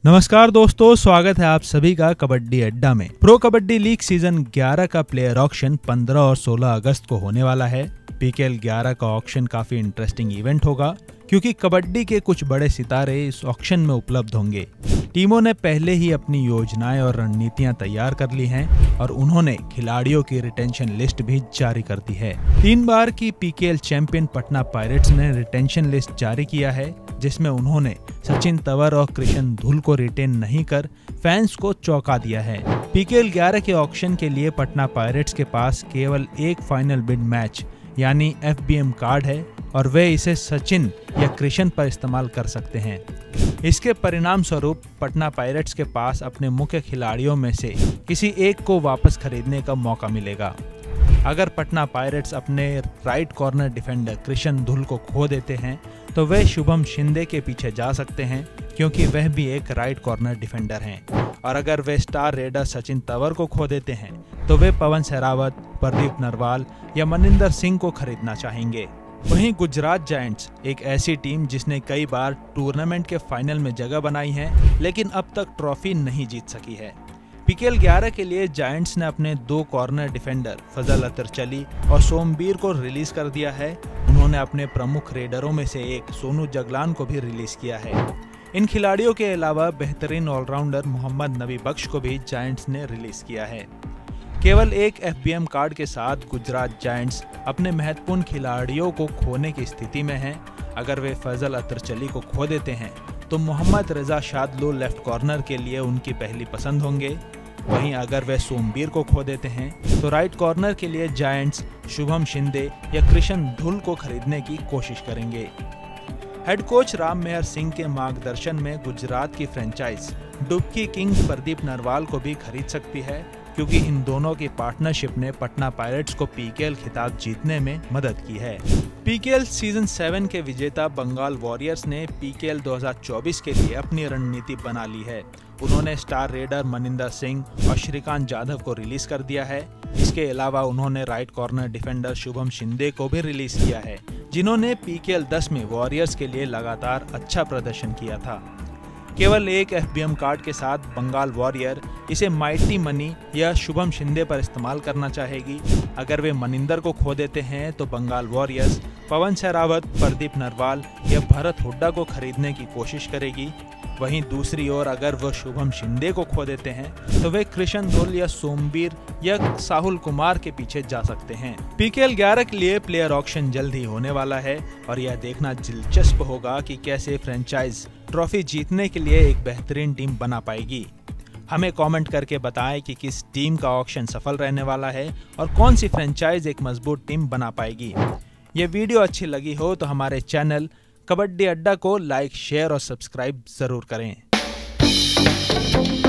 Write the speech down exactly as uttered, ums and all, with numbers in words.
नमस्कार दोस्तों, स्वागत है आप सभी का कबड्डी अड्डा में। प्रो कबड्डी लीग सीजन ग्यारह का प्लेयर ऑक्शन पंद्रह और सोलह अगस्त को होने वाला है। पीकेएल ग्यारह का ऑक्शन काफी इंटरेस्टिंग इवेंट होगा क्योंकि कबड्डी के कुछ बड़े सितारे इस ऑक्शन में उपलब्ध होंगे। टीमों ने पहले ही अपनी योजनाएं और रणनीतियां तैयार कर ली हैं और उन्होंने खिलाड़ियों की रिटेंशन लिस्ट भी जारी कर दी है। तीन बार की पीकेएल चैंपियन पटना पायरेट्स ने रिटेंशन लिस्ट जारी किया है, जिसमें उन्होंने सचिन तंवर और कृष्ण धुल को रिटेन नहीं कर फैंस को चौंका दिया है। पीकेएल ग्यारह के ऑक्शन के लिए पटना पायरेट्स के पास केवल एक फाइनल बिड मैच यानी एफबीएम कार्ड है और वे इसे सचिन या कृष्ण पर इस्तेमाल कर सकते हैं। इसके परिणाम स्वरूप पटना पायरेट्स के पास अपने मुख्य खिलाड़ियों में से किसी एक को वापस खरीदने का मौका मिलेगा। अगर पटना पायरेट्स अपने right corner defender Krishan Dhull को खो देते हैं तो वे शुभम शिंदे के पीछे जा सकते हैं क्योंकि वह भी एक राइट कॉर्नर डिफेंडर हैं। और अगर वे स्टार रेडर सचिन तंवर को खो देते हैं तो वे पवन सहरावत, प्रदीप नरवाल या मनिंदर सिंह को खरीदना चाहेंगे। वहीं गुजरात जायंट्स एक ऐसी टीम जिसने कई बार टूर्नामेंट के फाइनल में जगह बनाई है लेकिन अब तक ट्रॉफी नहीं जीत सकी है। पीकेएल ग्यारह के लिए जायंट्स ने अपने दो कॉर्नर डिफेंडर फजल अतरचली और सोमबीर को रिलीज कर दिया है। उन्होंने अपने प्रमुख रेडरों में से एक सोनू जगलान को भी रिलीज किया है। इन खिलाड़ियों के अलावा बेहतरीन ऑलराउंडर मोहम्मद नबी बख्श को भी जायंट्स ने रिलीज किया है। केवल एक एफबीएम कार्ड के साथ गुजरात जायंट्स अपने महत्वपूर्ण खिलाड़ियों को खोने की स्थिति में हैं। अगर वे फजल अतरचली को खो देते हैं तो Mohammad Reza Shadloui left corner के लिए उनकी पहली पसंद होंगे। वहीं अगर वे सोमबीर को खो देते हैं तो राइट कॉर्नर के लिए जायंट्स शुभम शिंदे या कृष्ण धुल को खरीदने की कोशिश करेंगे। हेड कोच राम मेहर सिंह के मार्गदर्शन में गुजरात की फ्रेंचाइज डुबकी किंग्स प्रदीप नरवाल को भी खरीद सकती है क्योंकि इन दोनों की पार्टनरशिप ने पटना पायरेट्स को पीकेएल खिताब जीतने में मदद की है। पीकेएल सीजन सेवन के विजेता बंगाल वॉरियर्स ने पीकेएल दो हज़ार चौबीस के लिए अपनी रणनीति बना ली है। उन्होंने स्टार रेडर मनिंदर सिंह और श्रीकांत जाधव को रिलीज कर दिया है। इसके अलावा उन्होंने right corner defender Shubham Shinde को भी रिलीज किया है, जिन्होंने पीकेएल दस में वॉरियर्स के लिए लगातार अच्छा प्रदर्शन किया था। केवल एक एफबीएम कार्ड के साथ बंगाल वॉरियर इसे माइटी मनी या शुभम शिंदे पर इस्तेमाल करना चाहेगी। अगर वे मनिंदर को खो देते हैं तो बंगाल वॉरियर्स पवन सहरावत, प्रदीप नरवाल या भरत हुड्डा को खरीदने की कोशिश करेगी। वहीं दूसरी ओर अगर वह शुभम शिंदे को खो देते हैं तो वे कृष्ण धुल या सोमबीर या साहुल कुमार के पीछे जा सकते हैं। पीकेएल ग्यारह के लिए प्लेयर ऑक्शन जल्द ही होने वाला है और यह देखना दिलचस्प होगा कि कैसे फ्रेंचाइज ट्रॉफी जीतने के लिए एक बेहतरीन टीम बना पाएगी। हमें कमेंट करके बताएं कि किस टीम का ऑक्शन सफल रहने वाला है और कौन सी फ्रेंचाइज एक मजबूत टीम बना पाएगी। ये वीडियो अच्छी लगी हो तो हमारे चैनल कबड्डी अड्डा को लाइक, शेयर और सब्सक्राइब जरूर करें।